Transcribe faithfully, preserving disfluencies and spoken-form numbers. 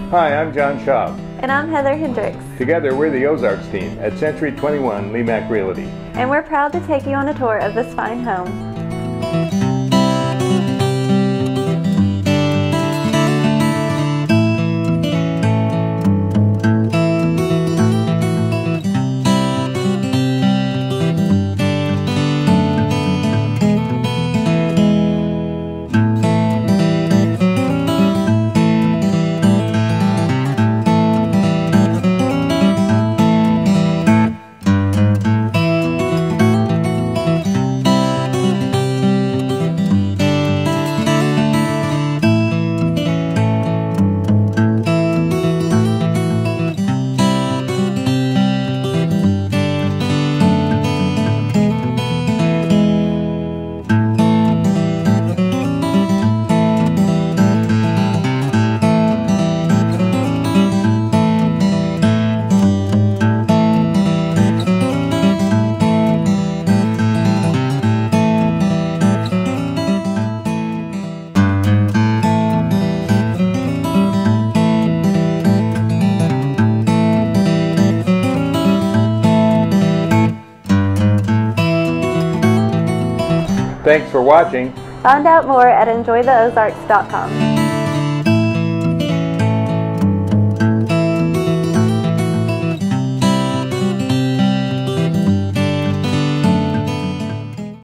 Hi, I'm John Schaub. And I'm Heather Hendricks. Together, we're the Ozarks team at Century twenty-one Lemack Realty. And we're proud to take you on a tour of this fine home. Thanks for watching. Find out more at enjoy the ozarks dot com.